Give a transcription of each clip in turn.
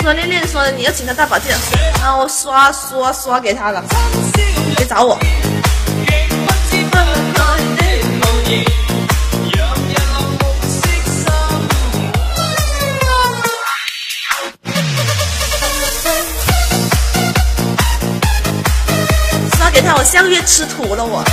说恋恋说你要请他大保健，然后我刷给他了，别找我。刷给他，我下个月吃土了我。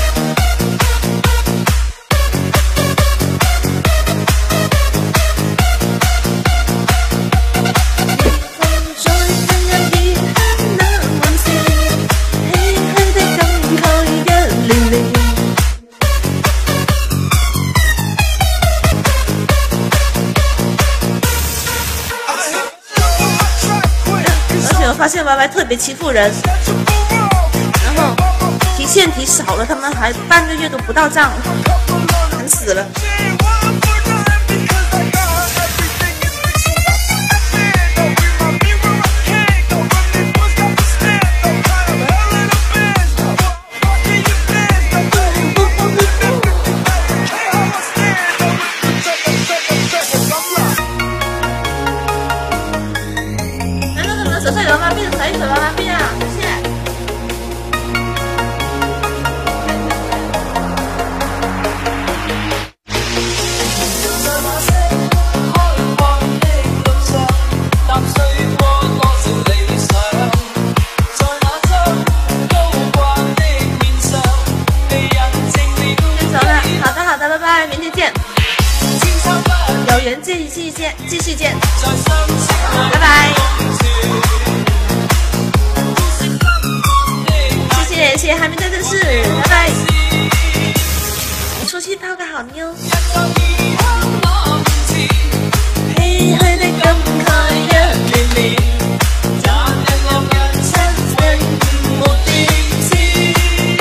发现 YY 特别欺负人，然后提现提少了，他们还半个月都不到账，烦死了。手上有毛病，谁有毛病啊？谢谢。走了，好的，拜拜，明天见。有缘继续见，拜拜。谢谢还没在这事，拜拜。出去泡个好妞。嘿，去得咁快一年年，賺日落日出永沒電視。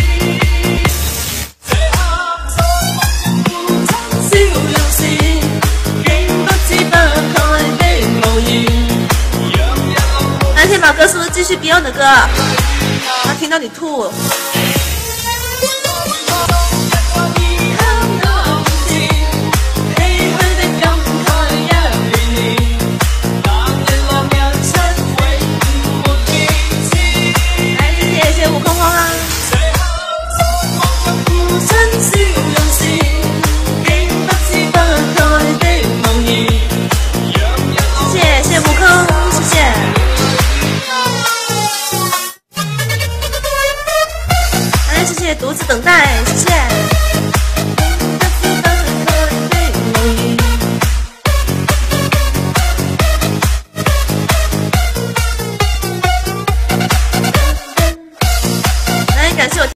這刻在父親笑容時，竟不知不覺的無言。那天寶哥是不是繼續 Beyond 的歌？他聽到你吐。独自等待，谢谢。